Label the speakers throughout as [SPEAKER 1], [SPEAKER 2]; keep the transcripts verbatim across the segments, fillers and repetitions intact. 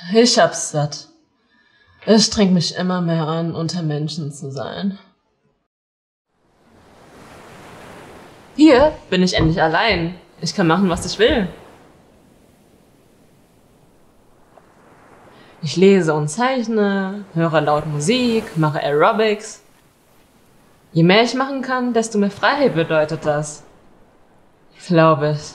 [SPEAKER 1] Ich hab's satt. Es strengt mich immer mehr an, unter Menschen zu sein. Hier bin ich endlich allein. Ich kann machen, was ich will. Ich lese und zeichne, höre laut Musik, mache Aerobics. Je mehr ich machen kann, desto mehr Freiheit bedeutet das. Glaube ich.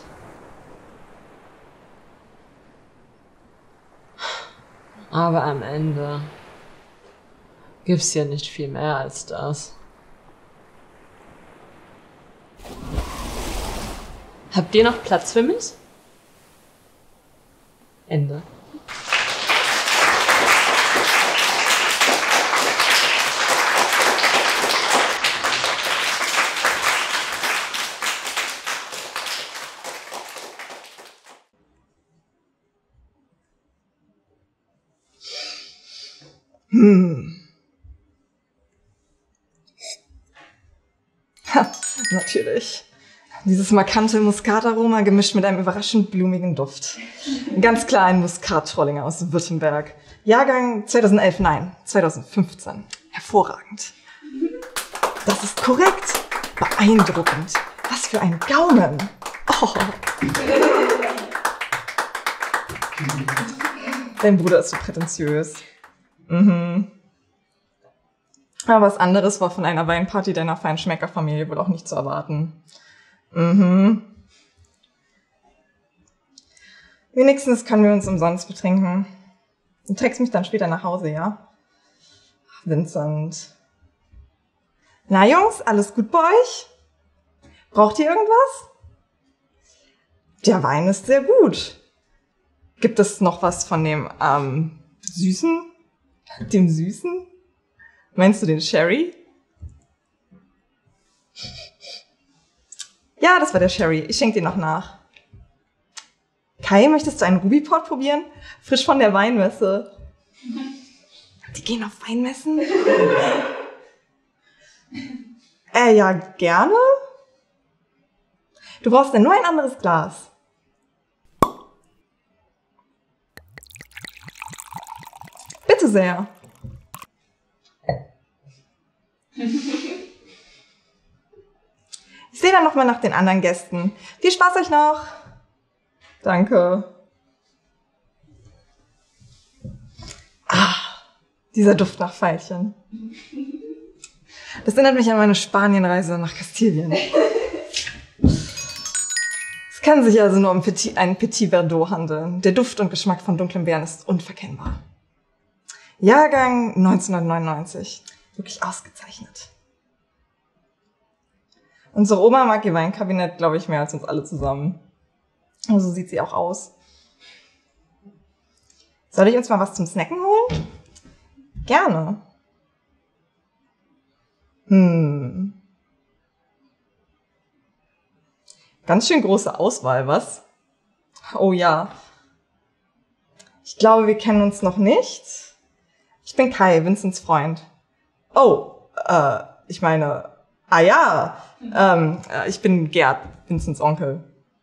[SPEAKER 1] Aber am Ende gibt's hier nicht viel mehr als das. Habt ihr noch Platz für mich? Ende.
[SPEAKER 2] Hm. Ha, natürlich. Dieses markante Muskataroma gemischt mit einem überraschend blumigen Duft. Ganz klar ein Muskat-Trollinger aus Württemberg. Jahrgang zweitausendelf, nein, zweitausendfünfzehn. Hervorragend. Das ist korrekt. Beeindruckend. Was für ein Gaumen. Oh. Dein Bruder ist so prätentiös. Mhm. Aber was anderes war von einer Weinparty deiner Feinschmeckerfamilie wohl auch nicht zu erwarten. Mhm. Wenigstens können wir uns umsonst betrinken. Du trägst mich dann später nach Hause, ja? Vincent. Na Jungs, alles gut bei euch? Braucht ihr irgendwas? Der Wein ist sehr gut. Gibt es noch was von dem, ähm, Süßen? Dem Süßen? Meinst du den Sherry? Ja, das war der Sherry. Ich schenke dir noch nach. Kai, möchtest du einen Ruby-Port probieren? Frisch von der Weinmesse. Die gehen auf Weinmessen? äh, ja, gerne. Du brauchst dann nur ein anderes Glas. Bitte sehr. Ich sehe dann noch mal nach den anderen Gästen. Viel Spaß euch noch. Danke. Ah, dieser Duft nach Veilchen. Das erinnert mich an meine Spanienreise nach Kastilien. Es kann sich also nur um Petit, einen Petit Verdot handeln. Der Duft und Geschmack von dunklem Beeren ist unverkennbar. Jahrgang neunzehnhundertneunundneunzig. Wirklich ausgezeichnet. Unsere Oma mag ihr Weinkabinett, glaube ich, mehr als uns alle zusammen. Und so sieht sie auch aus. Soll ich uns mal was zum Snacken holen? Gerne. Hm. Ganz schön große Auswahl, was? Oh ja. Ich glaube, wir kennen uns noch nicht. Ich bin Kai, Vincents Freund. Oh, äh, ich meine, ah ja, ähm, ich bin Gerd, Vincents Onkel.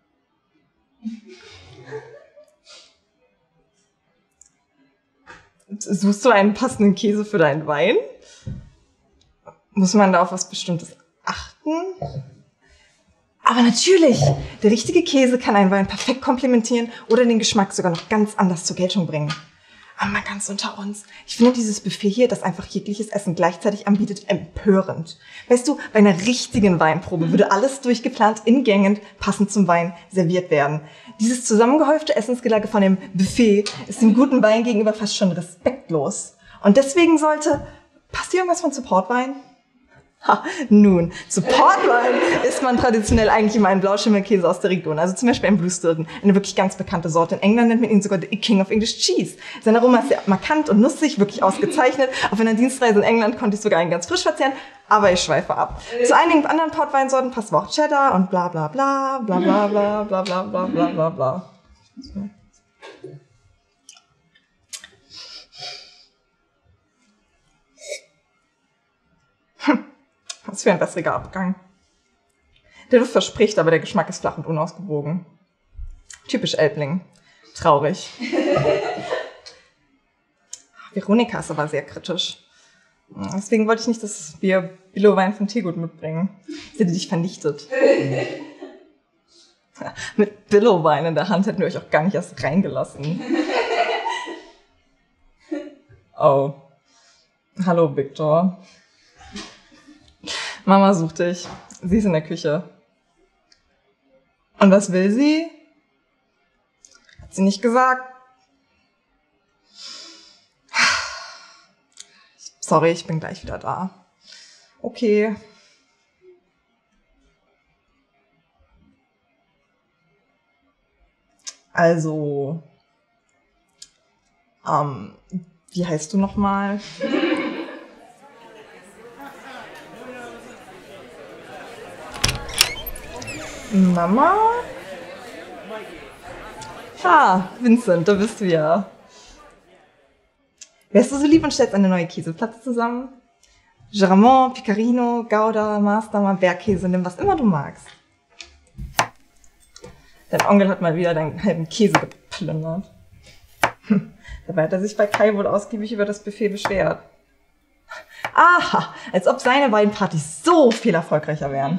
[SPEAKER 2] Suchst du einen passenden Käse für deinen Wein? Muss man da auf was Bestimmtes achten? Aber natürlich, der richtige Käse kann einen Wein perfekt komplementieren oder den Geschmack sogar noch ganz anders zur Geltung bringen. Aber mal ganz unter uns. Ich finde dieses Buffet hier, das einfach jegliches Essen gleichzeitig anbietet, empörend. Weißt du, bei einer richtigen Weinprobe würde alles durchgeplant in Gängen passend zum Wein serviert werden. Dieses zusammengehäufte Essensgelage von dem Buffet ist dem guten Wein gegenüber fast schon respektlos. Und deswegen sollte... Passt dir irgendwas von Supportwein? Ha, nun, zu Portwein isst man traditionell eigentlich immer einen Blauschimmelkäse aus der Region, also zum Beispiel einen Blue Stilton, eine wirklich ganz bekannte Sorte. In England nennt man ihn sogar the King of English Cheese. Sein Aroma ist sehr markant und nussig, wirklich ausgezeichnet. Auf einer Dienstreise in England konnte ich sogar einen ganz frisch verzehren, aber ich schweife ab. Zu einigen anderen Portweinsorten passt aber auch Cheddar und bla bla bla, bla bla bla, bla bla bla bla bla bla. Hm. Was für ein wässriger Abgang. Der Duft verspricht, aber der Geschmack ist flach und unausgewogen. Typisch Elbling. Traurig. Veronika ist aber sehr kritisch. Deswegen wollte ich nicht, dass wir Billo-Wein von Teegut mitbringen. Sie hätte dich vernichtet. Mit Billo-Wein in der Hand hätten wir euch auch gar nicht erst reingelassen. Oh. Hallo, Victor. Mama sucht dich. Sie ist in der Küche. Und was will sie? Hat sie nicht gesagt. Sorry, ich bin gleich wieder da. Okay. Also, ähm, wie heißt du nochmal? Mama? Ah, Vincent, da bist du ja. Wärst du so lieb und stellst eine neue Käseplatte zusammen? Geramont, Pecorino, Gouda, Mastermann, Bergkäse, nimm was immer du magst. Dein Onkel hat mal wieder deinen halben Käse geplündert. Hm. Dabei hat er sich bei Kai wohl ausgiebig über das Buffet beschwert. Aha, als ob seine beiden Partys so viel erfolgreicher wären.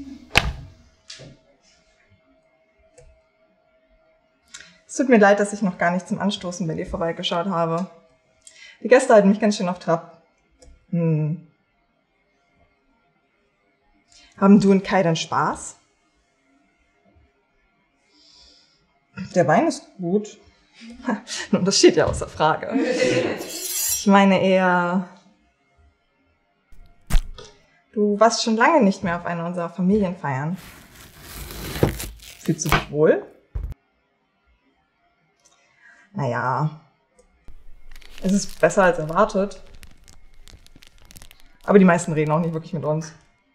[SPEAKER 2] Es tut mir leid, dass ich noch gar nicht zum Anstoßen bei dir vorbeigeschaut habe. Die Gäste halten mich ganz schön auf Trab. Hm. Haben du und Kai dann Spaß? Der Wein ist gut. Nun, das steht ja außer Frage. Ich meine eher... Du warst schon lange nicht mehr auf einer unserer Familienfeiern. Fühlst du dich wohl? Naja, es ist besser als erwartet. Aber die meisten reden auch nicht wirklich mit uns.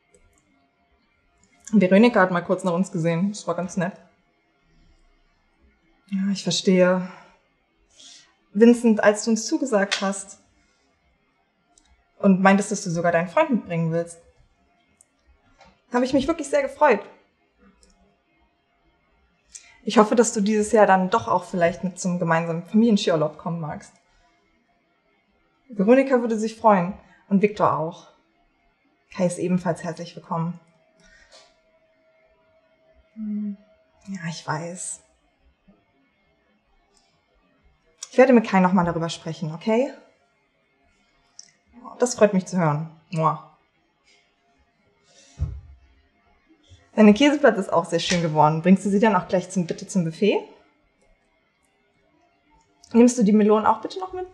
[SPEAKER 2] Veronika hat mal kurz nach uns gesehen. Das war ganz nett. Ja, ich verstehe. Vincent, als du uns zugesagt hast und meintest, dass du sogar deinen Freund mitbringen willst, habe ich mich wirklich sehr gefreut. Ich hoffe, dass du dieses Jahr dann doch auch vielleicht mit zum gemeinsamen Familienskiurlaub kommen magst. Veronika würde sich freuen und Victor auch. Kai ist ebenfalls herzlich willkommen. Ja, ich weiß. Ich werde mit Kai nochmal darüber sprechen, okay? Das freut mich zu hören. Mua. Deine Käseplatte ist auch sehr schön geworden. Bringst du sie dann auch gleich zum, bitte zum Buffet? Nimmst du die Melonen auch bitte noch mit?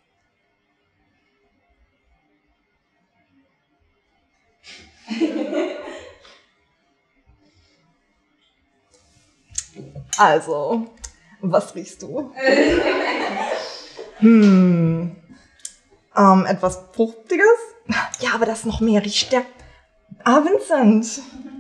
[SPEAKER 2] Also, was riechst du? Hm, ähm, etwas Fruchtiges? Ja, aber das noch mehr riecht der... Ah, Vincent!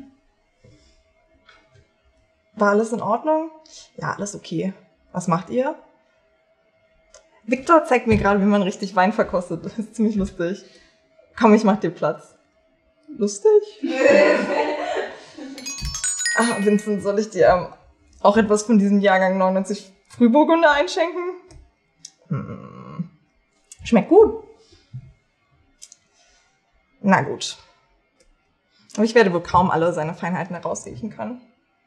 [SPEAKER 2] War alles in Ordnung? Ja, alles okay. Was macht ihr? Victor zeigt mir gerade, wie man richtig Wein verkostet. Das ist ziemlich lustig. Komm, ich mach dir Platz. Lustig? Ah, Vincent, soll ich dir ähm, auch etwas von diesem Jahrgang neunundneunzig Frühburgunder einschenken? Hm. Schmeckt gut. Na gut. Aber ich werde wohl kaum alle seine Feinheiten herausriechen können.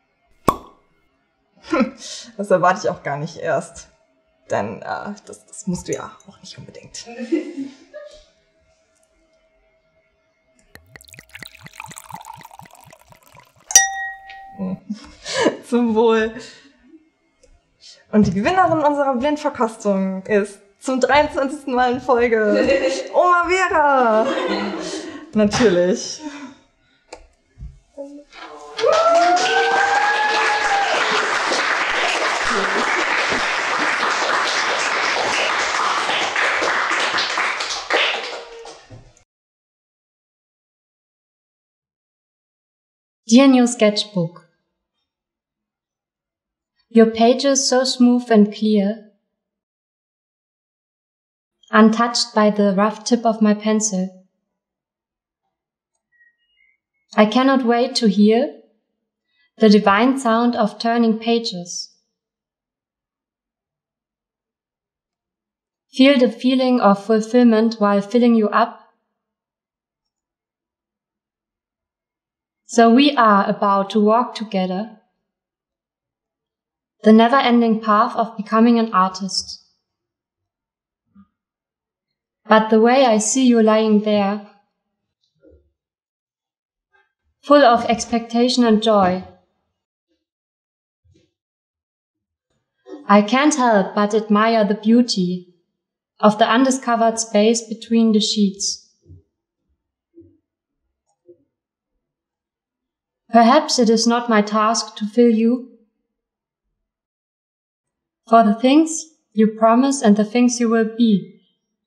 [SPEAKER 2] Das erwarte ich auch gar nicht erst. Denn äh, das, das musst du ja auch nicht unbedingt. Zum Wohl. Und die Gewinnerin unserer Blindverkostung ist zum dreiundzwanzigsten Mal in Folge Oma Vera. Natürlich.
[SPEAKER 3] Dear New Sketchbook, your pages so smooth and clear, untouched by the rough tip of my pencil. I cannot wait to hear the divine sound of turning pages. Feel the feeling of fulfillment while filling you up. So we are about to walk together the never-ending path of becoming an artist. But the way I see you lying there, full of expectation and joy, I can't help but admire the beauty of the undiscovered space between the sheets. Perhaps it is not my task to fill you, for the things you promise and the things you will be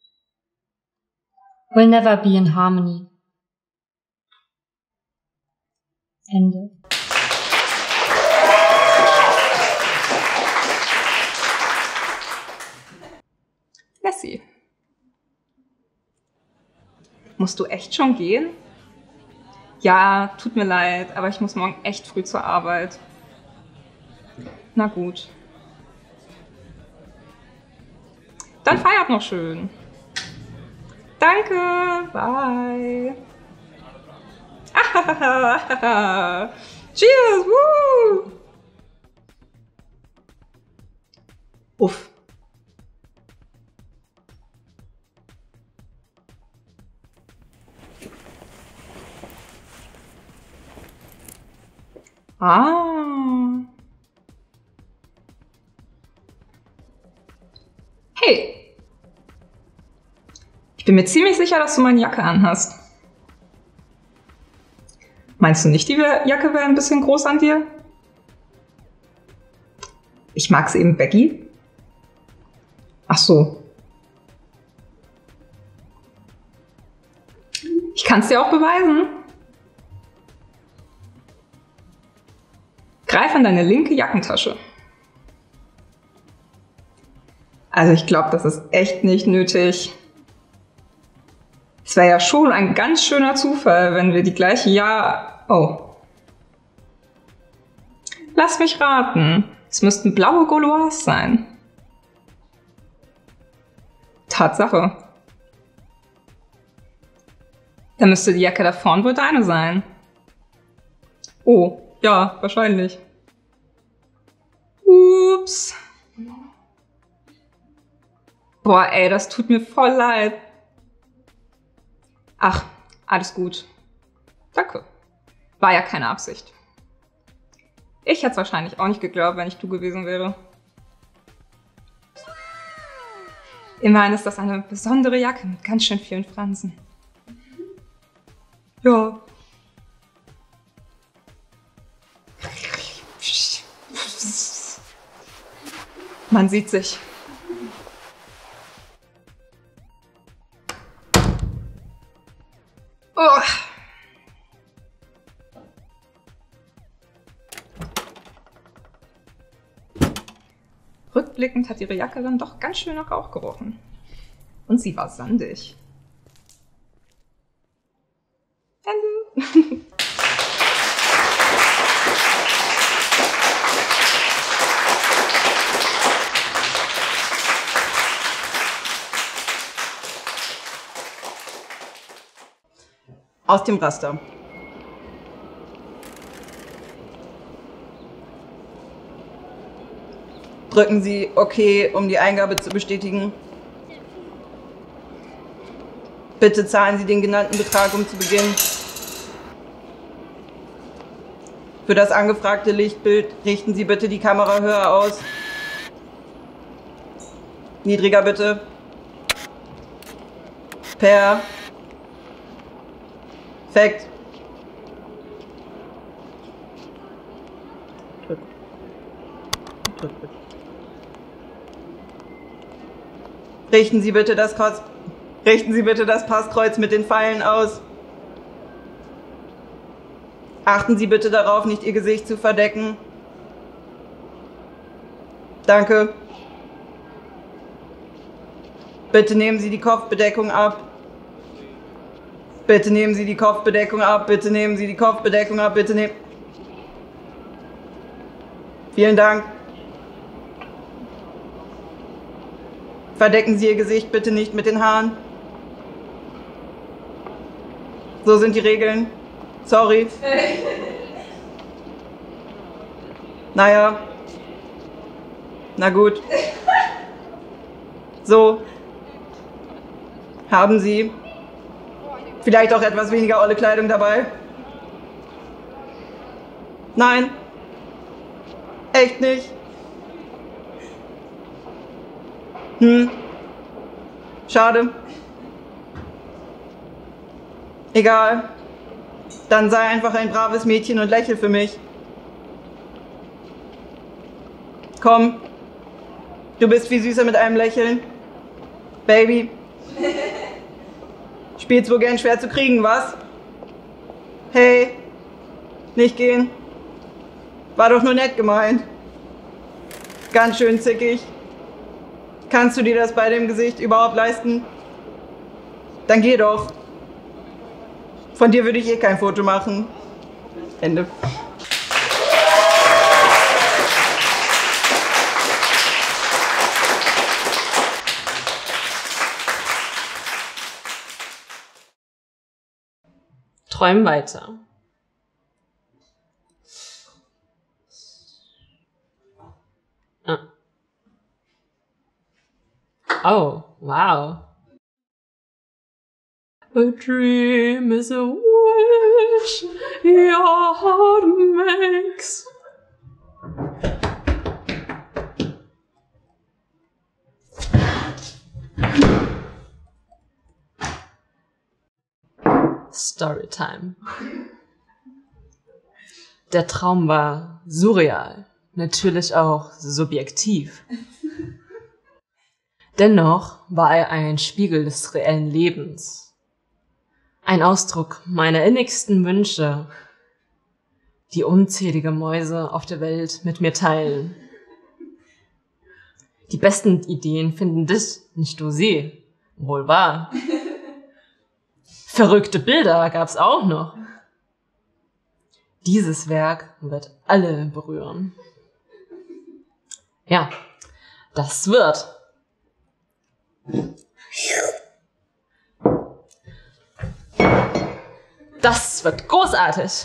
[SPEAKER 3] will never be in harmony. Ende.
[SPEAKER 4] Lassie. Musst du echt schon gehen? Ja, tut mir leid, aber ich muss morgen echt früh zur Arbeit. Na gut. Dann feiert noch schön. Danke, bye. Cheers, woo! Uff. Ah. Hey. Ich bin mir ziemlich sicher, dass du meine Jacke anhast. Meinst du nicht, die Jacke wäre ein bisschen groß an dir? Ich mag's eben baggy. Ach so. Ich kann's dir auch beweisen. Greif in deine linke Jackentasche. Also ich glaube, das ist echt nicht nötig. Es wäre ja schon ein ganz schöner Zufall, wenn wir die gleiche Jahr... Oh. Lass mich raten. Es müssten blaue Gauloise sein. Tatsache. Dann müsste die Jacke da vorn wohl deine sein. Oh. Ja, wahrscheinlich. Ups. Boah, ey, das tut mir voll leid. Ach, alles gut. Danke. War ja keine Absicht. Ich hätte es wahrscheinlich auch nicht geglaubt, wenn ich du gewesen wäre. Immerhin ist das eine besondere Jacke mit ganz schön vielen Fransen. Ja. Man sieht sich. Oh. Rückblickend hat ihre Jacke dann doch ganz schön nach Rauch gerochen. Und sie war sandig. Ende.
[SPEAKER 2] Aus dem Raster. Drücken Sie OK, um die Eingabe zu bestätigen. Bitte zahlen Sie den genannten Betrag, um zu beginnen. Für das angefragte Lichtbild richten Sie bitte die Kamera höher aus. Niedriger bitte. Per. Perfekt. Drück. Drück bitte. Richten Sie bitte das Kreuz, richten Sie bitte das Passkreuz mit den Pfeilen aus. Achten Sie bitte darauf, nicht Ihr Gesicht zu verdecken. Danke. Bitte nehmen Sie die Kopfbedeckung ab. Bitte nehmen Sie die Kopfbedeckung ab. Bitte nehmen Sie die Kopfbedeckung ab. Bitte nehmen. Vielen Dank. Verdecken Sie Ihr Gesicht bitte nicht mit den Haaren. So sind die Regeln. Sorry. Naja. Na gut. So. Haben Sie vielleicht auch etwas weniger olle Kleidung dabei? Nein. Echt nicht? Hm. Schade. Egal. Dann sei einfach ein braves Mädchen und lächel für mich. Komm. Du bist viel süßer mit einem Lächeln. Baby. Spielst wohl gern schwer zu kriegen, was? Hey. Nicht gehen. War doch nur nett gemeint. Ganz schön zickig. Kannst du dir das bei dem Gesicht überhaupt leisten? Dann geh doch. Von dir würde ich eh kein Foto machen. Ende.
[SPEAKER 1] Träum weiter. Ah. Oh, wow. A dream is a wish your heart makes. Storytime. Der Traum war surreal, natürlich auch subjektiv. Dennoch war er ein Spiegel des reellen Lebens. Ein Ausdruck meiner innigsten Wünsche, die unzählige Mäuse auf der Welt mit mir teilen. Die besten Ideen finden dich, nicht du sie. Wohl wahr. Verrückte Bilder gab's auch noch. Dieses Werk wird alle berühren. Ja, das wird. Das wird großartig.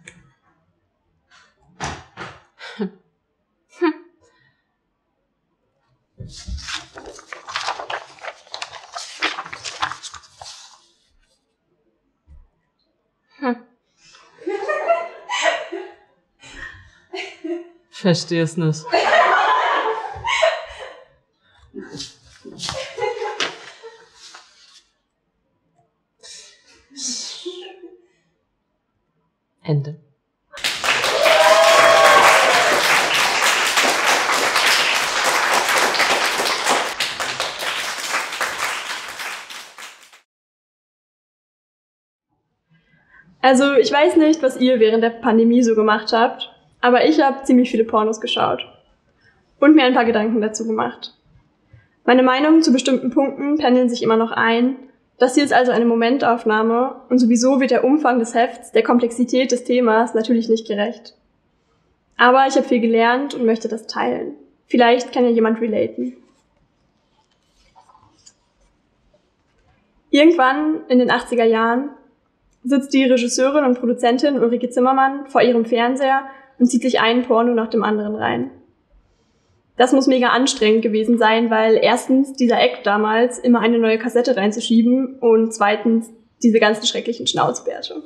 [SPEAKER 1] Verstehe es nicht. Ende.
[SPEAKER 5] Also ich weiß nicht, was ihr während der Pandemie so gemacht habt, aber ich habe ziemlich viele Pornos geschaut und mir ein paar Gedanken dazu gemacht. Meine Meinungen zu bestimmten Punkten pendeln sich immer noch ein. Das hier ist also eine Momentaufnahme und sowieso wird der Umfang des Hefts der Komplexität des Themas natürlich nicht gerecht. Aber ich habe viel gelernt und möchte das teilen. Vielleicht kann ja jemand relaten. Irgendwann in den achtziger Jahren sitzt die Regisseurin und Produzentin Ulrike Zimmermann vor ihrem Fernseher und zieht sich einen Porno nach dem anderen rein. Das muss mega anstrengend gewesen sein, weil erstens dieser Act damals, immer eine neue Kassette reinzuschieben und zweitens diese ganzen schrecklichen Schnauzbärte.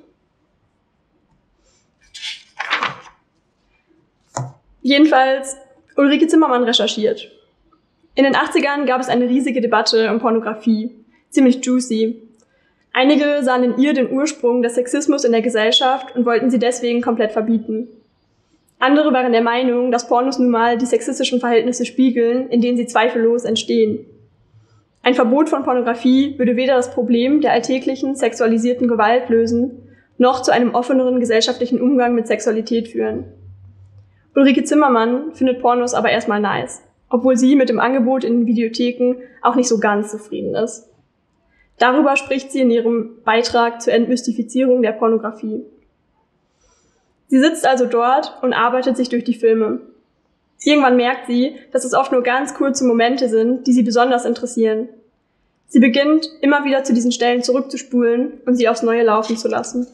[SPEAKER 5] Jedenfalls, Ulrike Zimmermann recherchiert. In den achtzigern gab es eine riesige Debatte um Pornografie, ziemlich juicy. Einige sahen in ihr den Ursprung des Sexismus in der Gesellschaft und wollten sie deswegen komplett verbieten. Andere waren der Meinung, dass Pornos nun mal die sexistischen Verhältnisse spiegeln, in denen sie zweifellos entstehen. Ein Verbot von Pornografie würde weder das Problem der alltäglichen sexualisierten Gewalt lösen, noch zu einem offeneren gesellschaftlichen Umgang mit Sexualität führen. Ulrike Zimmermann findet Pornos aber erstmal nice, obwohl sie mit dem Angebot in den Videotheken auch nicht so ganz zufrieden ist. Darüber spricht sie in ihrem Beitrag zur Entmystifizierung der Pornografie. Sie sitzt also dort und arbeitet sich durch die Filme. Irgendwann merkt sie, dass es oft nur ganz kurze Momente sind, die sie besonders interessieren. Sie beginnt, immer wieder zu diesen Stellen zurückzuspulen und sie aufs Neue laufen zu lassen.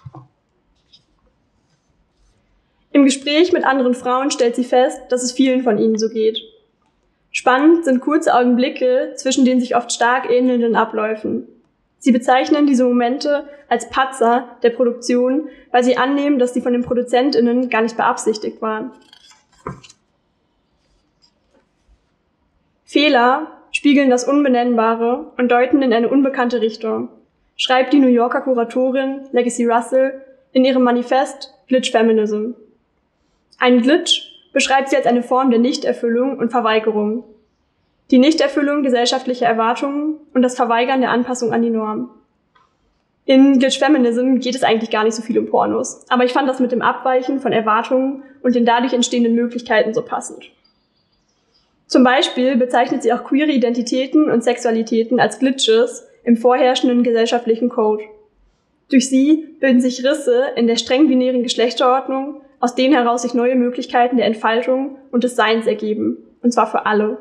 [SPEAKER 5] Im Gespräch mit anderen Frauen stellt sie fest, dass es vielen von ihnen so geht. Spannend sind kurze Augenblicke zwischen den sich oft stark ähnelnden Abläufen. Sie bezeichnen diese Momente als Patzer der Produktion, weil sie annehmen, dass sie von den ProduzentInnen gar nicht beabsichtigt waren. Fehler spiegeln das Unbenennbare und deuten in eine unbekannte Richtung, schreibt die New Yorker Kuratorin Legacy Russell in ihrem Manifest Glitch Feminism. Ein Glitch beschreibt sie als eine Form der Nichterfüllung und Verweigerung. Die Nichterfüllung gesellschaftlicher Erwartungen und das Verweigern der Anpassung an die Norm. In Glitch Feminism geht es eigentlich gar nicht so viel um Pornos, aber ich fand das mit dem Abweichen von Erwartungen und den dadurch entstehenden Möglichkeiten so passend. Zum Beispiel bezeichnet sie auch queere Identitäten und Sexualitäten als Glitches im vorherrschenden gesellschaftlichen Code. Durch sie bilden sich Risse in der streng binären Geschlechterordnung, aus denen heraus sich neue Möglichkeiten der Entfaltung und des Seins ergeben, und zwar für alle.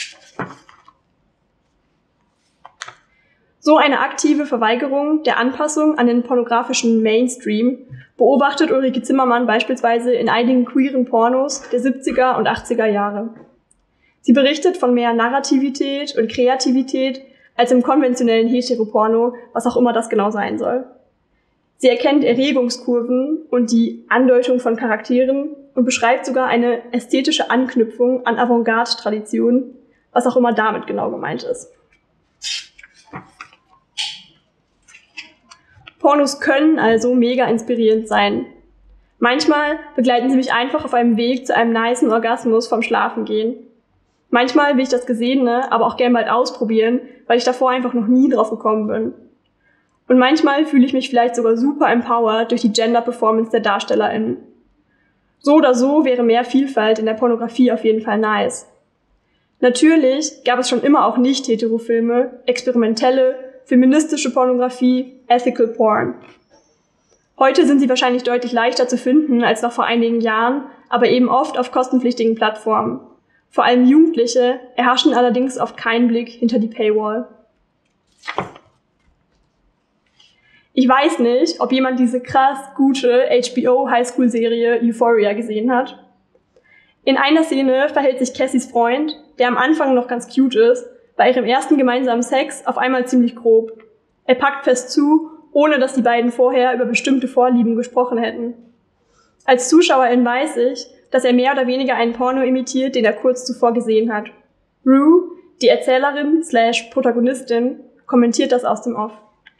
[SPEAKER 5] So eine aktive Verweigerung der Anpassung an den pornografischen Mainstream beobachtet Ulrike Zimmermann beispielsweise in einigen queeren Pornos der siebziger und achtziger Jahre. Sie berichtet von mehr Narrativität und Kreativität als im konventionellen Heteroporno, was auch immer das genau sein soll. Sie erkennt Erregungskurven und die Andeutung von Charakteren und beschreibt sogar eine ästhetische Anknüpfung an Avantgarde-Traditionen, was auch immer damit genau gemeint ist. Pornos können also mega inspirierend sein. Manchmal begleiten sie mich einfach auf einem Weg zu einem nicen Orgasmus vom Schlafengehen. Manchmal will ich das Gesehene aber auch gern bald ausprobieren, weil ich davor einfach noch nie drauf gekommen bin. Und manchmal fühle ich mich vielleicht sogar super empowered durch die Gender-Performance der DarstellerInnen. So oder so wäre mehr Vielfalt in der Pornografie auf jeden Fall nice. Natürlich gab es schon immer auch nicht-hetero-Filme, experimentelle, feministische Pornografie, ethical Porn. Heute sind sie wahrscheinlich deutlich leichter zu finden als noch vor einigen Jahren, aber eben oft auf kostenpflichtigen Plattformen. Vor allem Jugendliche erhaschen allerdings oft keinen Blick hinter die Paywall. Ich weiß nicht, ob jemand diese krass gute H B O-Highschool-Serie Euphoria gesehen hat. In einer Szene verhält sich Cassys Freund, der am Anfang noch ganz cute ist, bei ihrem ersten gemeinsamen Sex auf einmal ziemlich grob. Er packt fest zu, ohne dass die beiden vorher über bestimmte Vorlieben gesprochen hätten. Als Zuschauerin weiß ich, dass er mehr oder weniger einen Porno imitiert, den er kurz zuvor gesehen hat. Rue, die Erzählerin slash Protagonistin, kommentiert das aus dem Off.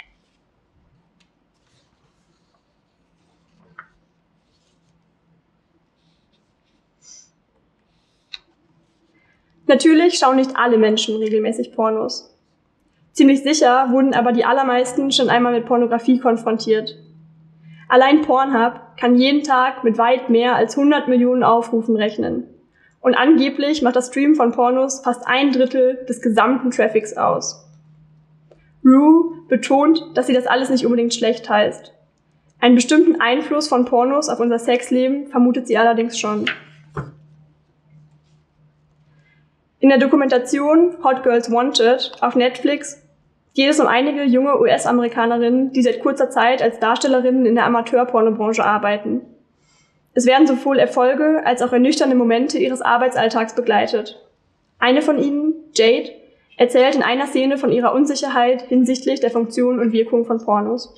[SPEAKER 5] Natürlich schauen nicht alle Menschen regelmäßig Pornos. Ziemlich sicher wurden aber die allermeisten schon einmal mit Pornografie konfrontiert. Allein Pornhub kann jeden Tag mit weit mehr als hundert Millionen Aufrufen rechnen. Und angeblich macht das Streamen von Pornos fast ein Drittel des gesamten Traffics aus. Rue betont, dass sie das alles nicht unbedingt schlecht heißt. Einen bestimmten Einfluss von Pornos auf unser Sexleben vermutet sie allerdings schon. In der Dokumentation Hot Girls Wanted auf Netflix geht es um einige junge U S-Amerikanerinnen, die seit kurzer Zeit als Darstellerinnen in der Amateurpornobranche arbeiten. Es werden sowohl Erfolge als auch ernüchternde Momente ihres Arbeitsalltags begleitet. Eine von ihnen, Jade, erzählt in einer Szene von ihrer Unsicherheit hinsichtlich der Funktion und Wirkung von Pornos.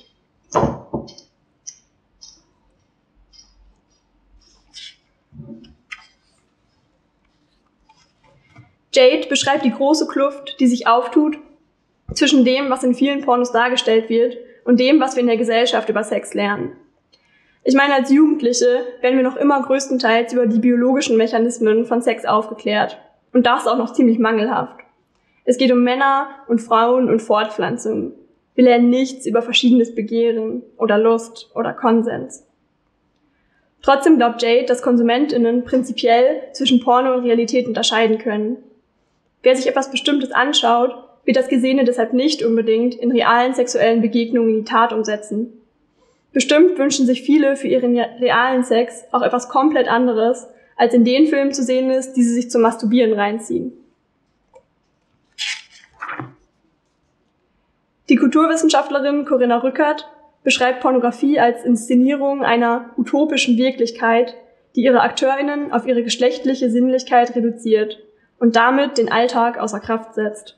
[SPEAKER 5] Jade beschreibt die große Kluft, die sich auftut zwischen dem, was in vielen Pornos dargestellt wird, und dem, was wir in der Gesellschaft über Sex lernen. Ich meine, als Jugendliche werden wir noch immer größtenteils über die biologischen Mechanismen von Sex aufgeklärt. Und das auch noch ziemlich mangelhaft. Es geht um Männer und Frauen und Fortpflanzung. Wir lernen nichts über verschiedenes Begehren oder Lust oder Konsens. Trotzdem glaubt Jade, dass KonsumentInnen prinzipiell zwischen Porno und Realität unterscheiden können. Wer sich etwas Bestimmtes anschaut, wird das Gesehene deshalb nicht unbedingt in realen sexuellen Begegnungen in die Tat umsetzen. Bestimmt wünschen sich viele für ihren realen Sex auch etwas komplett anderes als in den Filmen zu sehen ist, die sie sich zum Masturbieren reinziehen. Die Kulturwissenschaftlerin Corinna Rückert beschreibt Pornografie als Inszenierung einer utopischen Wirklichkeit, die ihre AkteurInnen auf ihre geschlechtliche Sinnlichkeit reduziert und damit den Alltag außer Kraft setzt.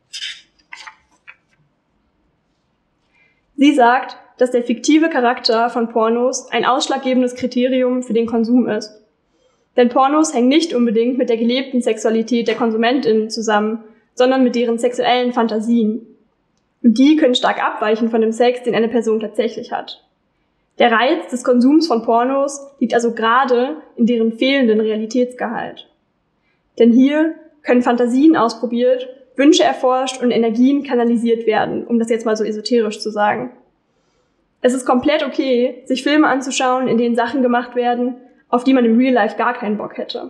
[SPEAKER 5] Sie sagt, dass der fiktive Charakter von Pornos ein ausschlaggebendes Kriterium für den Konsum ist. Denn Pornos hängen nicht unbedingt mit der gelebten Sexualität der KonsumentInnen zusammen, sondern mit deren sexuellen Fantasien. Und die können stark abweichen von dem Sex, den eine Person tatsächlich hat. Der Reiz des Konsums von Pornos liegt also gerade in deren fehlenden Realitätsgehalt. Denn hier können Fantasien ausprobiert, Wünsche erforscht und Energien kanalisiert werden, um das jetzt mal so esoterisch zu sagen. Es ist komplett okay, sich Filme anzuschauen, in denen Sachen gemacht werden, auf die man im Real Life gar keinen Bock hätte.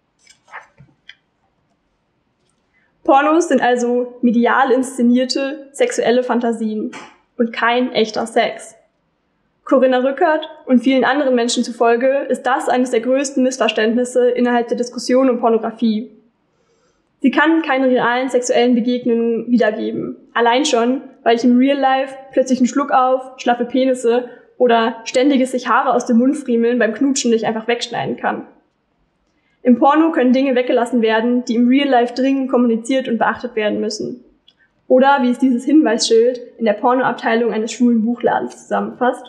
[SPEAKER 5] Pornos sind also medial inszenierte sexuelle Fantasien und kein echter Sex. Corinna Rückert und vielen anderen Menschen zufolge ist das eines der größten Missverständnisse innerhalb der Diskussion um Pornografie. Sie kann keine realen sexuellen Begegnungen wiedergeben. Allein schon, weil ich im Real Life plötzlich einen Schluck auf, schlaffe Penisse oder ständiges sich Haare aus dem Mund friemeln beim Knutschen nicht einfach wegschneiden kann. Im Porno können Dinge weggelassen werden, die im Real Life dringend kommuniziert und beachtet werden müssen. Oder wie es dieses Hinweisschild in der Pornoabteilung eines schwulen Buchladens zusammenfasst: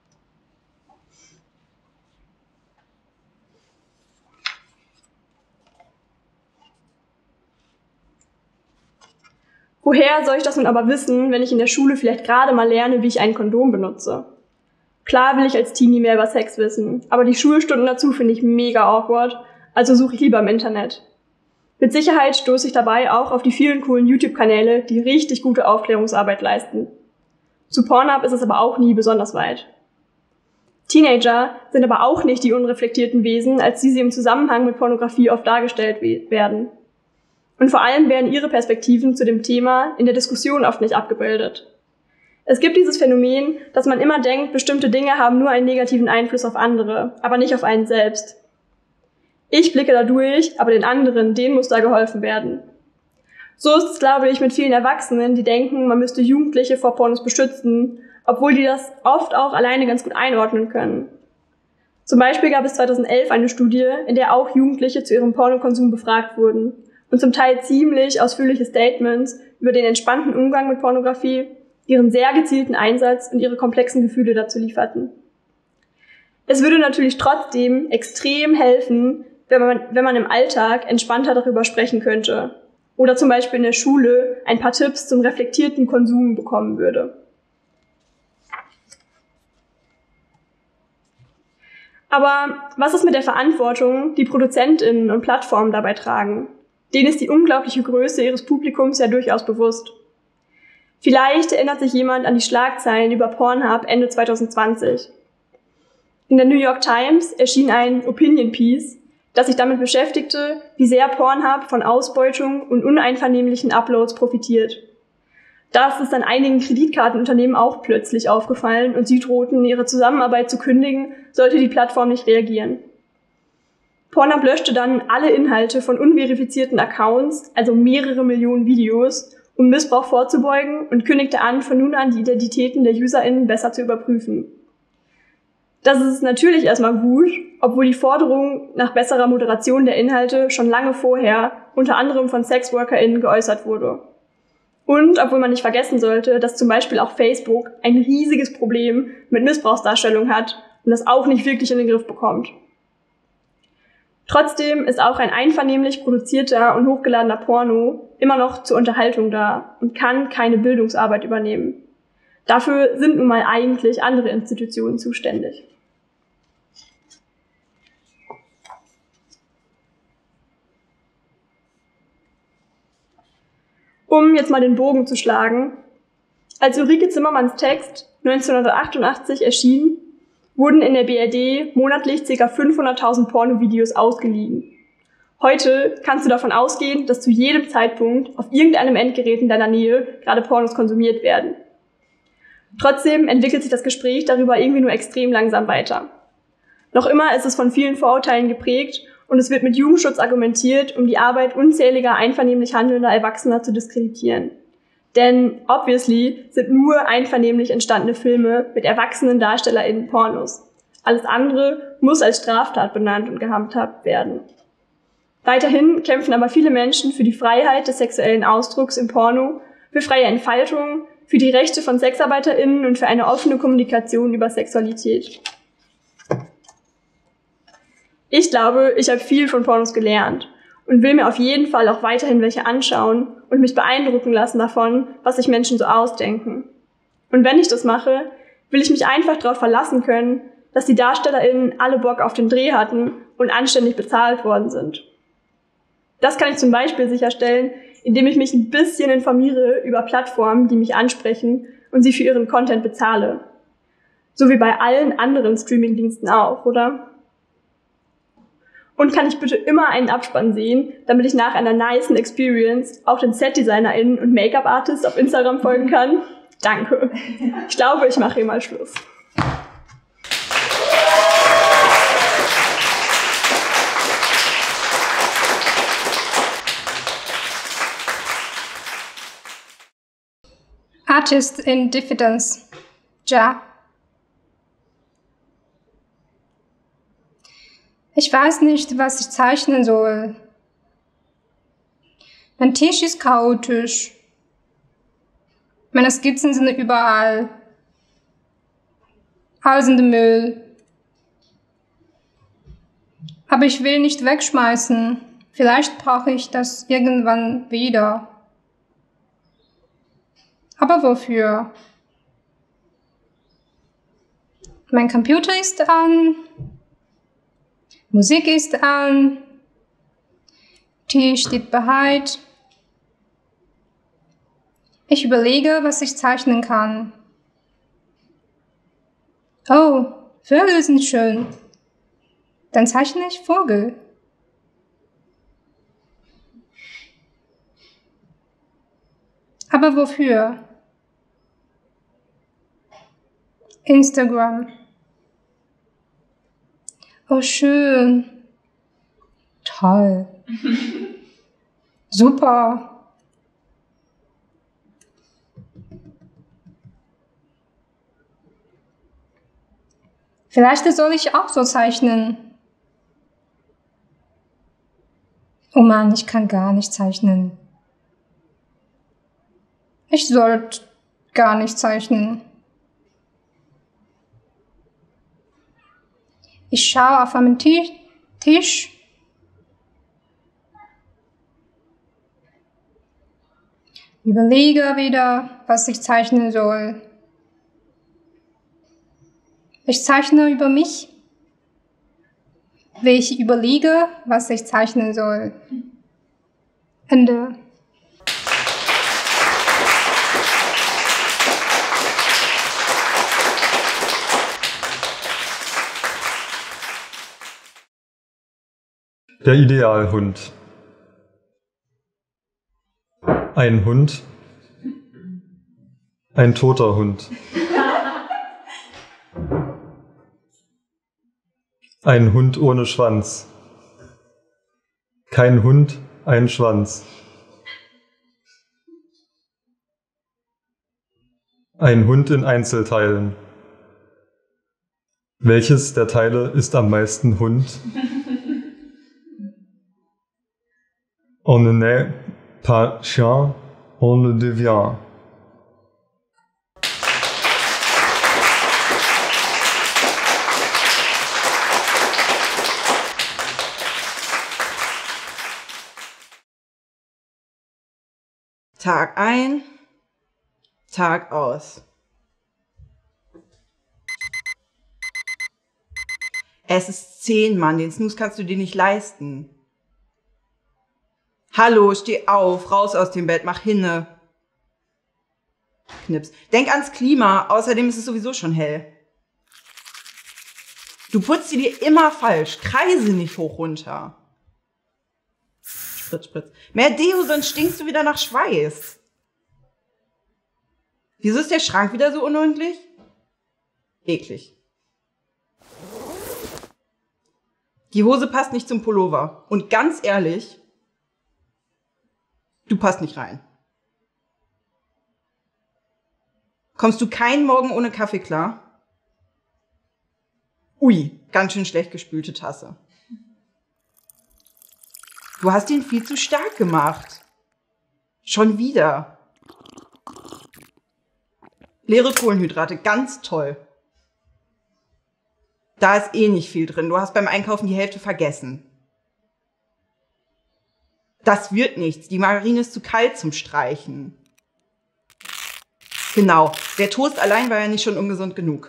[SPEAKER 5] Woher soll ich das nun aber wissen, wenn ich in der Schule vielleicht gerade mal lerne, wie ich ein Kondom benutze? Klar will ich als Teenie mehr über Sex wissen, aber die Schulstunden dazu finde ich mega awkward, also suche ich lieber im Internet. Mit Sicherheit stoße ich dabei auch auf die vielen coolen YouTube-Kanäle, die richtig gute Aufklärungsarbeit leisten. Zu Pornhub ist es aber auch nie besonders weit. Teenager sind aber auch nicht die unreflektierten Wesen, als die sie im Zusammenhang mit Pornografie oft dargestellt werden. Und vor allem werden ihre Perspektiven zu dem Thema in der Diskussion oft nicht abgebildet. Es gibt dieses Phänomen, dass man immer denkt, bestimmte Dinge haben nur einen negativen Einfluss auf andere, aber nicht auf einen selbst. Ich blicke da durch, aber den anderen, denen muss da geholfen werden. So ist es, glaube ich, mit vielen Erwachsenen, die denken, man müsste Jugendliche vor Pornos beschützen, obwohl die das oft auch alleine ganz gut einordnen können. Zum Beispiel gab es zweitausendelf eine Studie, in der auch Jugendliche zu ihrem Pornokonsum befragt wurden und zum Teil ziemlich ausführliche Statements über den entspannten Umgang mit Pornografie, ihren sehr gezielten Einsatz und ihre komplexen Gefühle dazu lieferten. Es würde natürlich trotzdem extrem helfen, wenn man, wenn man im Alltag entspannter darüber sprechen könnte oder zum Beispiel in der Schule ein paar Tipps zum reflektierten Konsum bekommen würde. Aber was ist mit der Verantwortung, die ProduzentInnen und Plattformen dabei tragen? Denen ist die unglaubliche Größe ihres Publikums ja durchaus bewusst. Vielleicht erinnert sich jemand an die Schlagzeilen über Pornhub Ende zwanzig zwanzig. In der New York Times erschien ein Opinion Piece, das sich damit beschäftigte, wie sehr Pornhub von Ausbeutung und uneinvernehmlichen Uploads profitiert. Das ist dann einigen Kreditkartenunternehmen auch plötzlich aufgefallen und sie drohten, ihre Zusammenarbeit zu kündigen, sollte die Plattform nicht reagieren. Pornhub löschte dann alle Inhalte von unverifizierten Accounts, also mehrere Millionen Videos, um Missbrauch vorzubeugen und kündigte an, von nun an die Identitäten der UserInnen besser zu überprüfen. Das ist natürlich erstmal gut, obwohl die Forderung nach besserer Moderation der Inhalte schon lange vorher, unter anderem von SexworkerInnen, geäußert wurde. Und obwohl man nicht vergessen sollte, dass zum Beispiel auch Facebook ein riesiges Problem mit Missbrauchsdarstellung hat und das auch nicht wirklich in den Griff bekommt. Trotzdem ist auch ein einvernehmlich produzierter und hochgeladener Porno immer noch zur Unterhaltung da und kann keine Bildungsarbeit übernehmen. Dafür sind nun mal eigentlich andere Institutionen zuständig. Um jetzt mal den Bogen zu schlagen: Als Ulrike Zimmermanns Text neunzehnhundertachtundachtzig erschien, wurden in der B R D monatlich ca. fünfhunderttausend Pornovideos ausgeliehen. Heute kannst du davon ausgehen, dass zu jedem Zeitpunkt auf irgendeinem Endgerät in deiner Nähe gerade Pornos konsumiert werden. Trotzdem entwickelt sich das Gespräch darüber irgendwie nur extrem langsam weiter. Noch immer ist es von vielen Vorurteilen geprägt und es wird mit Jugendschutz argumentiert, um die Arbeit unzähliger einvernehmlich handelnder Erwachsener zu diskreditieren. Denn obviously sind nur einvernehmlich entstandene Filme mit erwachsenen DarstellerInnen Pornos. Alles andere muss als Straftat benannt und gehandhabt werden. Weiterhin kämpfen aber viele Menschen für die Freiheit des sexuellen Ausdrucks im Porno, für freie Entfaltung, für die Rechte von SexarbeiterInnen und für eine offene Kommunikation über Sexualität. Ich glaube, ich habe viel von Pornos gelernt und will mir auf jeden Fall auch weiterhin welche anschauen und mich beeindrucken lassen davon, was sich Menschen so ausdenken. Und wenn ich das mache, will ich mich einfach darauf verlassen können, dass die DarstellerInnen alle Bock auf den Dreh hatten und anständig bezahlt worden sind. Das kann ich zum Beispiel sicherstellen, indem ich mich ein bisschen informiere über Plattformen, die mich ansprechen und sie für ihren Content bezahle. So wie bei allen anderen Streamingdiensten auch, oder? Und kann ich bitte immer einen Abspann sehen, damit ich nach einer nicen Experience auch den SetdesignerInnen und Make-up-Artists auf Instagram folgen kann? Danke. Ich glaube, ich mache hier mal Schluss.
[SPEAKER 6] Artist in Diffidence. Ja. Ich weiß nicht, was ich zeichnen soll. Mein Tisch ist chaotisch. Meine Skizzen sind überall. Alles in dem Müll. Aber ich will nicht wegschmeißen. Vielleicht brauche ich das irgendwann wieder. Aber wofür? Mein Computer ist an. Musik ist an. Tee steht bereit. Ich überlege, was ich zeichnen kann. Oh, Vögel sind schön. Dann zeichne ich Vogel. Aber wofür? Instagram. Oh, schön. Toll. Super. Vielleicht soll ich auch so zeichnen. Oh Mann, ich kann gar nicht zeichnen. Ich sollte gar nicht zeichnen. Ich schaue auf einen Tisch. Überlege wieder, was ich zeichnen soll. Ich zeichne über mich, wie ich überlege, was ich zeichnen soll. Ende.
[SPEAKER 7] Der Idealhund. Ein Hund. Ein toter Hund. Ein Hund ohne Schwanz. Kein Hund, ein Schwanz. Ein Hund in Einzelteilen. Welches der Teile ist am meisten Hund? On ne naît pas chien, on le devient.
[SPEAKER 2] Tag ein, Tag aus. Es ist zehn, Mann, den Snooze kannst du dir nicht leisten. Hallo, steh auf, raus aus dem Bett, mach hinne. Knips. Denk ans Klima, außerdem ist es sowieso schon hell. Du putzt sie dir immer falsch, kreise nicht hoch runter. Spritz, spritz. Mehr Deo, sonst stinkst du wieder nach Schweiß. Wieso ist der Schrank wieder so unordentlich? Eklig.
[SPEAKER 8] Die Hose passt nicht zum Pullover. Und ganz ehrlich, du passt nicht rein. Kommst du keinen Morgen ohne Kaffee klar? Ui, ganz schön schlecht gespülte Tasse. Du hast ihn viel zu stark gemacht. Schon wieder. Leere Kohlenhydrate, ganz toll. Da ist eh nicht viel drin. Du hast beim Einkaufen die Hälfte vergessen. Das wird nichts. Die Margarine ist zu kalt zum Streichen. Genau. Der Toast allein war ja nicht schon ungesund genug.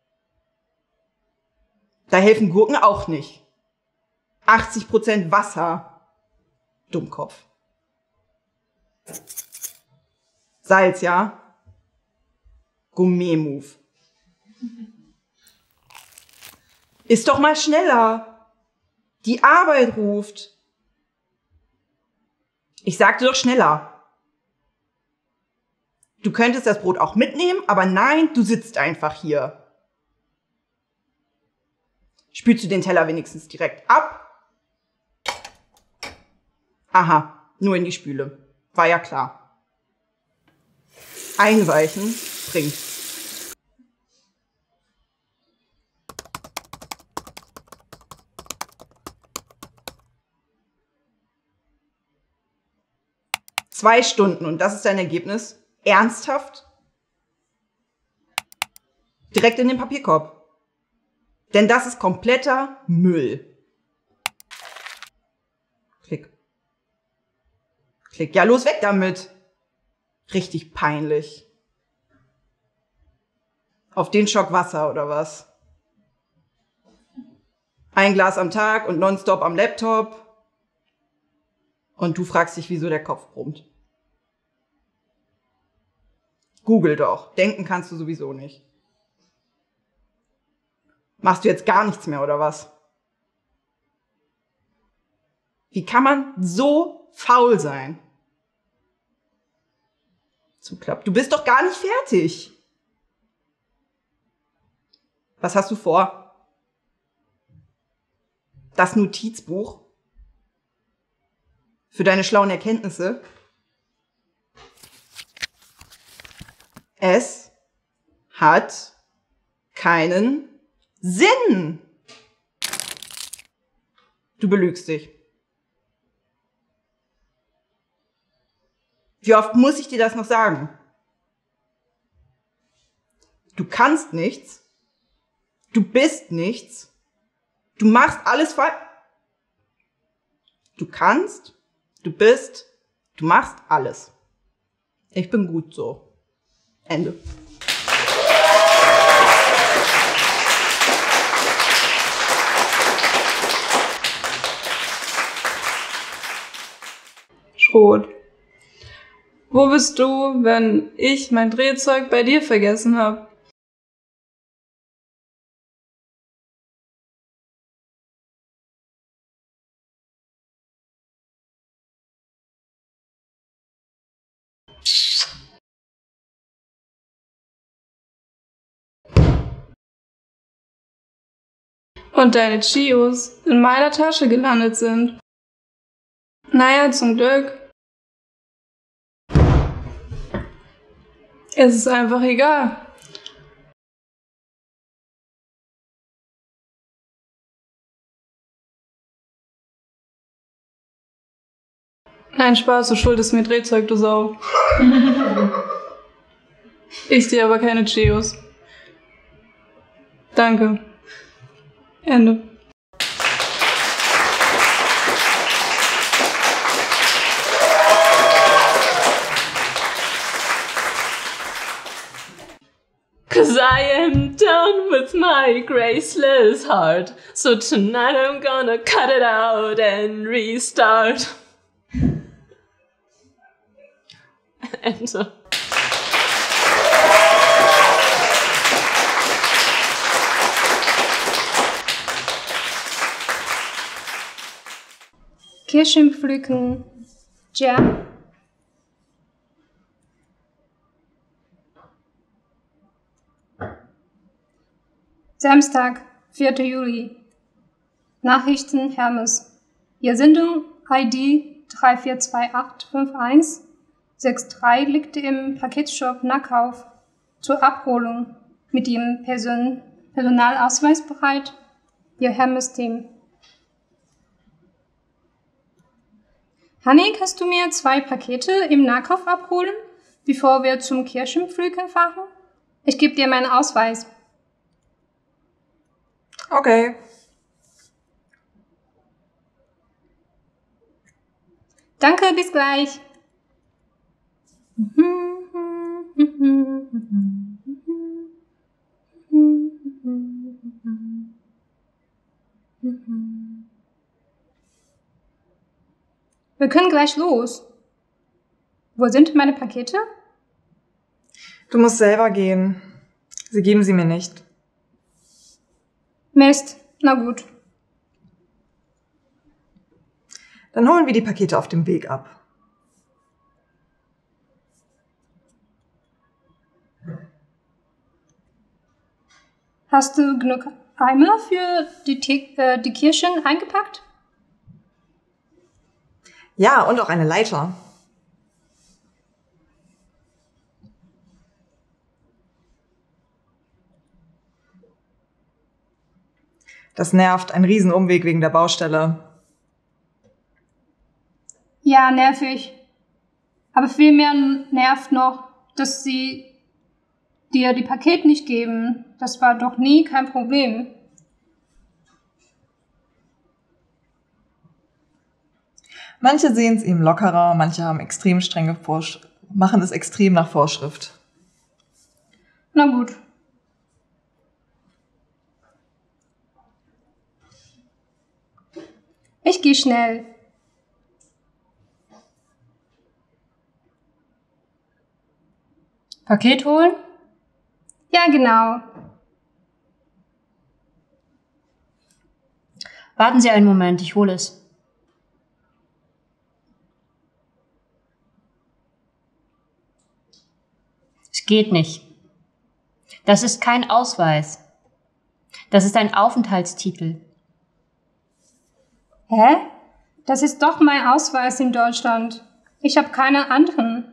[SPEAKER 8] Da helfen Gurken auch nicht. achtzig Prozent Wasser. Dummkopf. Salz, ja? Gourmet-Move. Ist doch mal schneller. Die Arbeit ruft. Ich sagte doch schneller. Du könntest das Brot auch mitnehmen, aber nein, du sitzt einfach hier. Spülst du den Teller wenigstens direkt ab? Aha, nur in die Spüle. War ja klar. Einweichen bringt. Zwei Stunden und das ist dein Ergebnis? Ernsthaft? Direkt in den Papierkorb. Denn das ist kompletter Müll. Klick. Klick. Ja, los, weg damit. Richtig peinlich. Auf den Schock Wasser oder was? Ein Glas am Tag und nonstop am Laptop. Und du fragst dich, wieso der Kopf brummt. Google doch. Denken kannst du sowieso nicht. Machst du jetzt gar nichts mehr, oder was? Wie kann man so faul sein? Zuklappt. Du bist doch gar nicht fertig. Was hast du vor? Das Notizbuch? Für deine schlauen Erkenntnisse? Es hat keinen Sinn. Du belügst dich. Wie oft muss ich dir das noch sagen? Du kannst nichts. Du bist nichts. Du machst alles falsch. Du kannst, du bist, du machst alles. Ich bin gut so. Ende.
[SPEAKER 9] Schrot. Wo bist du, wenn ich mein Drehzeug bei dir vergessen habe? Und deine Chios in meiner Tasche gelandet sind. Naja, zum Glück. Es ist einfach egal. Nein, Spaß, du schuldest mir Drehzeug, du Sau. Ich dir aber keine Chios. Danke. Ende.
[SPEAKER 1] Cause I am done with my graceless heart. So tonight I'm gonna cut it out and restart. Ende.
[SPEAKER 6] Kirschen pflücken. Jam. Samstag, vierter Juli. Nachrichten Hermes. Ihr Sendung-I D drei vier zwei acht fünf eins sechs drei liegt im Paketshop Nackauf zur Abholung mit Ihrem Person Personalausweis bereit. Ihr Hermes-Team. Honey, kannst du mir zwei Pakete im Nahkauf abholen, bevor wir zum Kirchenpflücken fahren? Ich gebe dir meinen Ausweis.
[SPEAKER 2] Okay.
[SPEAKER 6] Danke, bis gleich. Wir können gleich los. Wo sind meine Pakete?
[SPEAKER 2] Du musst selber gehen. Sie geben sie mir nicht.
[SPEAKER 6] Mist, na gut.
[SPEAKER 2] Dann holen wir die Pakete auf dem Weg ab.
[SPEAKER 6] Hast du genug Eimer für die, T- äh, die Kirschen eingepackt?
[SPEAKER 2] Ja, und auch eine Leiter. Das nervt, ein Riesenumweg wegen der Baustelle.
[SPEAKER 6] Ja, nervig. Aber viel mehr nervt noch, dass sie dir die Pakete nicht geben. Das war doch nie kein Problem.
[SPEAKER 2] Manche sehen es eben lockerer, manche haben extrem strenge Vorsch- machen es extrem nach Vorschrift.
[SPEAKER 6] Na gut. Ich gehe schnell.
[SPEAKER 3] Paket holen?
[SPEAKER 6] Ja, genau.
[SPEAKER 3] Warten Sie einen Moment, ich hole es. Es geht nicht. Das ist kein Ausweis. Das ist ein Aufenthaltstitel.
[SPEAKER 6] Hä? Das ist doch mein Ausweis in Deutschland. Ich habe keine anderen.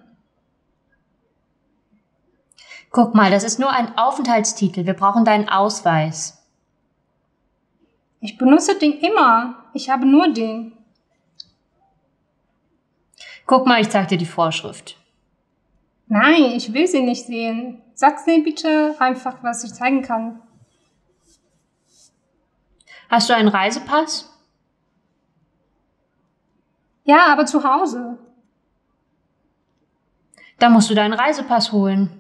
[SPEAKER 3] Guck mal, das ist nur ein Aufenthaltstitel. Wir brauchen deinen Ausweis.
[SPEAKER 6] Ich benutze den immer. Ich habe nur den.
[SPEAKER 3] Guck mal, ich zeig dir die Vorschrift.
[SPEAKER 6] Nein, ich will sie nicht sehen. Sag sie bitte einfach, was ich zeigen kann.
[SPEAKER 3] Hast du einen Reisepass?
[SPEAKER 6] Ja, aber zu Hause.
[SPEAKER 3] Da musst du deinen Reisepass holen.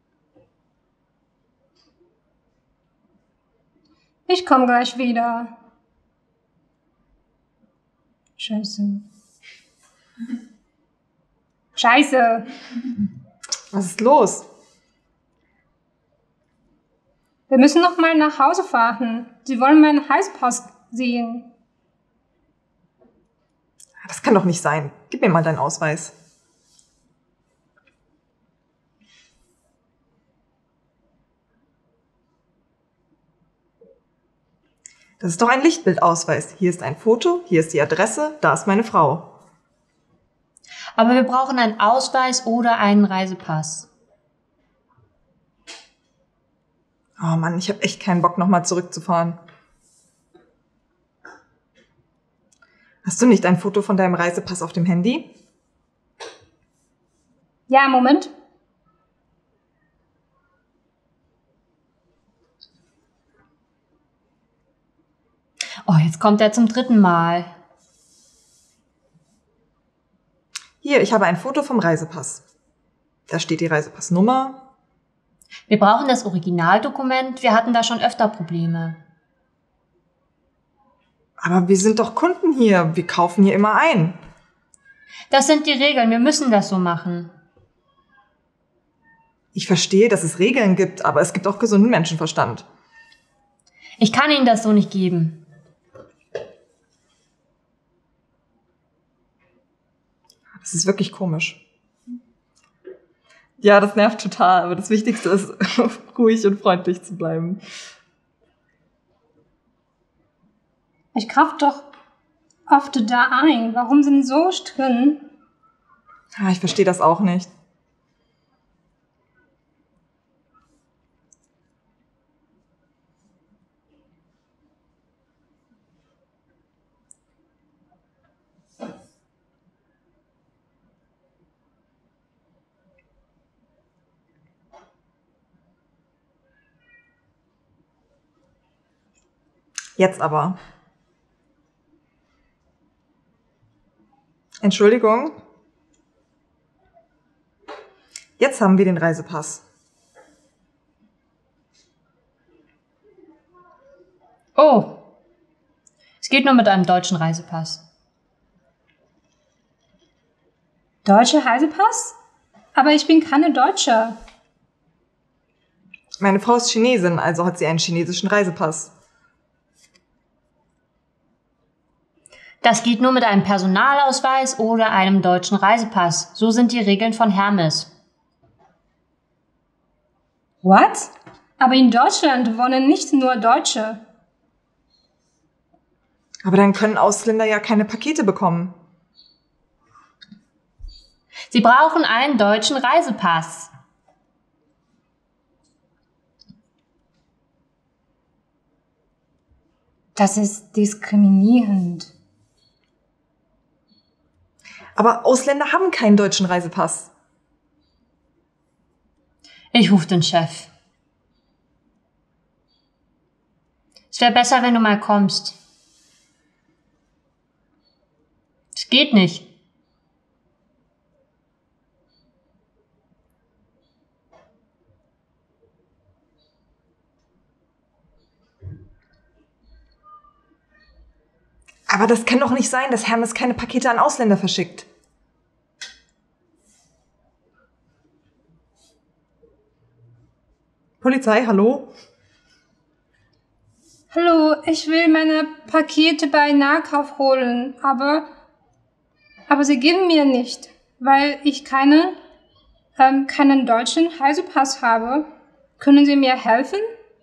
[SPEAKER 6] Ich komme gleich wieder. Scheiße. Scheiße.
[SPEAKER 2] Was ist los?
[SPEAKER 6] Wir müssen noch mal nach Hause fahren. Sie wollen meinen Reisepass sehen.
[SPEAKER 2] Das kann doch nicht sein. Gib mir mal deinen Ausweis. Das ist doch ein Lichtbildausweis. Hier ist ein Foto, hier ist die Adresse, da ist meine Frau.
[SPEAKER 3] Aber wir brauchen einen Ausweis oder einen Reisepass.
[SPEAKER 2] Oh Mann, ich habe echt keinen Bock, nochmal zurückzufahren. Hast du nicht ein Foto von deinem Reisepass auf dem Handy?
[SPEAKER 6] Ja, Moment.
[SPEAKER 3] Oh, jetzt kommt er zum dritten Mal.
[SPEAKER 2] Hier, ich habe ein Foto vom Reisepass. Da steht die Reisepassnummer.
[SPEAKER 3] Wir brauchen das Originaldokument. Wir hatten da schon öfter Probleme.
[SPEAKER 2] Aber wir sind doch Kunden hier. Wir kaufen hier immer ein.
[SPEAKER 3] Das sind die Regeln. Wir müssen das so machen.
[SPEAKER 2] Ich verstehe, dass es Regeln gibt, aber es gibt auch gesunden Menschenverstand.
[SPEAKER 3] Ich kann Ihnen das so nicht geben.
[SPEAKER 2] Das ist wirklich komisch. Ja, das nervt total, aber das Wichtigste ist, ruhig und freundlich zu bleiben.
[SPEAKER 6] Ich kauf doch oft da ein. Warum sind so streng?
[SPEAKER 2] Ah, ich verstehe das auch nicht. Jetzt aber. Entschuldigung. Jetzt haben wir den Reisepass.
[SPEAKER 3] Oh, es geht nur mit einem deutschen Reisepass.
[SPEAKER 6] Deutscher Reisepass? Aber ich bin keine Deutsche.
[SPEAKER 2] Meine Frau ist Chinesin, also hat sie einen chinesischen Reisepass.
[SPEAKER 3] Das geht nur mit einem Personalausweis oder einem deutschen Reisepass. So sind die Regeln von Hermes.
[SPEAKER 6] What? Aber in Deutschland wohnen nicht nur Deutsche.
[SPEAKER 2] Aber dann können Ausländer ja keine Pakete bekommen.
[SPEAKER 3] Sie brauchen einen deutschen Reisepass.
[SPEAKER 6] Das ist diskriminierend.
[SPEAKER 2] Aber Ausländer haben keinen deutschen Reisepass.
[SPEAKER 3] Ich rufe den Chef. Es wäre besser, wenn du mal kommst. Es geht nicht.
[SPEAKER 2] Aber das kann doch nicht sein, dass Hermes keine Pakete an Ausländer verschickt. Polizei, hallo?
[SPEAKER 6] Hallo, ich will meine Pakete bei Nahkauf holen, aber, aber sie geben mir nicht, weil ich keine, ähm, keinen deutschen Reisepass habe. Können Sie mir helfen?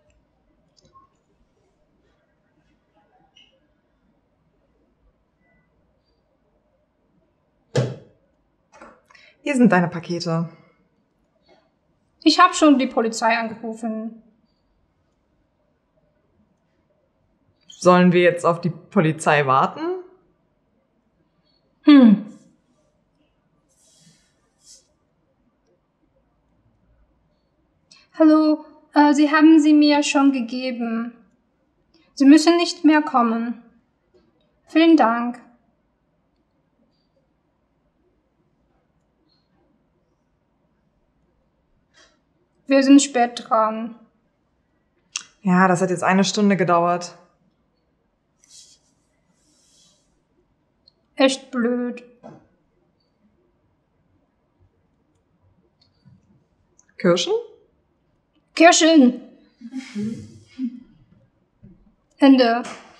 [SPEAKER 2] Hier sind deine Pakete.
[SPEAKER 6] Ich habe schon die Polizei angerufen.
[SPEAKER 2] Sollen wir jetzt auf die Polizei warten?
[SPEAKER 6] Hm. Hallo, äh, Sie haben sie mir schon gegeben. Sie müssen nicht mehr kommen. Vielen Dank. Wir sind spät dran.
[SPEAKER 2] Ja, das hat jetzt eine Stunde gedauert.
[SPEAKER 6] Echt blöd.
[SPEAKER 2] Kirschen?
[SPEAKER 6] Kirschen! Ende.